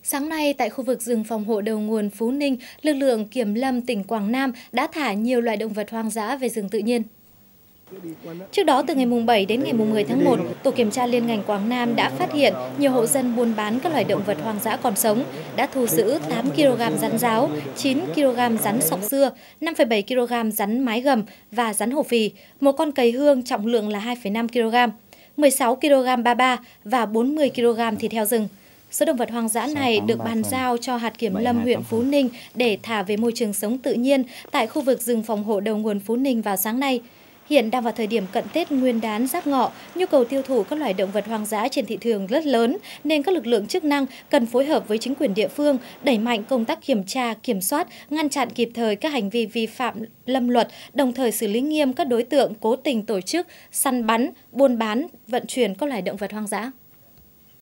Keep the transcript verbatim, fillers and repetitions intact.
Sáng nay, tại khu vực rừng phòng hộ đầu nguồn Phú Ninh, lực lượng kiểm lâm tỉnh Quảng Nam đã thả nhiều loài động vật hoang dã về rừng tự nhiên. Trước đó, từ ngày bảy đến ngày mười tháng một, Tổ kiểm tra liên ngành Quảng Nam đã phát hiện nhiều hộ dân buôn bán các loài động vật hoang dã còn sống, đã thu giữ tám ki lô gam rắn ráo, chín ki lô gam rắn sọc dưa, năm phẩy bảy ki lô gam rắn mái gầm và rắn hổ phì, một con cầy hương trọng lượng là hai phẩy năm ki lô gam, mười sáu ki lô gam ba ba và bốn mươi ki lô gam thịt heo rừng. Số động vật hoang dã này được bàn giao cho hạt kiểm lâm huyện Phú Ninh để thả về môi trường sống tự nhiên tại khu vực rừng phòng hộ đầu nguồn Phú Ninh vào sáng nay. Hiện đang vào thời điểm cận Tết Nguyên đán Giáp Ngọ, nhu cầu tiêu thụ các loài động vật hoang dã trên thị trường rất lớn, nên các lực lượng chức năng cần phối hợp với chính quyền địa phương đẩy mạnh công tác kiểm tra, kiểm soát, ngăn chặn kịp thời các hành vi vi phạm lâm luật, đồng thời xử lý nghiêm các đối tượng cố tình tổ chức săn bắn, buôn bán, vận chuyển các loài động vật hoang dã.